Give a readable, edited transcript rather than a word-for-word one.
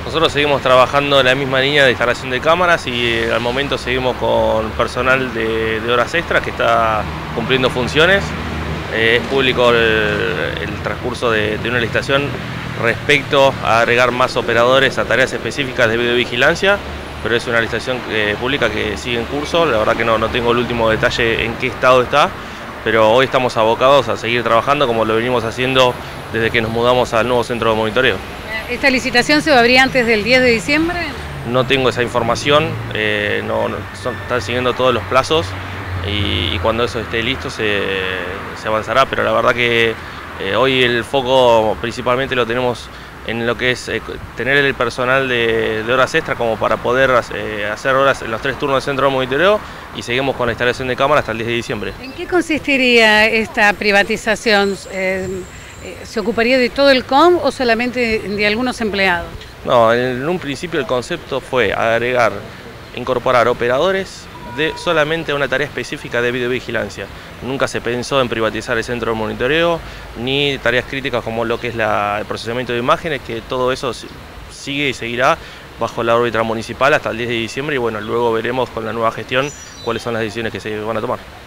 Nosotros seguimos trabajando en la misma línea de instalación de cámaras y al momento seguimos con personal de horas extras que está cumpliendo funciones. Es público el transcurso de una licitación respecto a agregar más operadores a tareas específicas de videovigilancia, pero es una licitación pública que sigue en curso. La verdad que no tengo el último detalle en qué estado está, pero hoy estamos abocados a seguir trabajando como lo venimos haciendo desde que nos mudamos al nuevo centro de monitoreo. ¿Esta licitación se va a abrir antes del 10 de diciembre? No tengo esa información, están siguiendo todos los plazos y cuando eso esté listo se avanzará, pero la verdad que hoy el foco principalmente lo tenemos en lo que es tener el personal de horas extra como para poder hacer horas en los 3 turnos del centro de monitoreo y seguimos con la instalación de cámaras hasta el 10 de diciembre. ¿En qué consistiría esta privatización? ¿Se ocuparía de todo el COM o solamente de algunos empleados? No, en un principio el concepto fue incorporar operadores de solamente una tarea específica de videovigilancia. Nunca se pensó en privatizar el centro de monitoreo, ni tareas críticas como lo que es el procesamiento de imágenes, que todo eso sigue y seguirá bajo la órbita municipal hasta el 10 de diciembre y bueno, luego veremos con la nueva gestión cuáles son las decisiones que se van a tomar.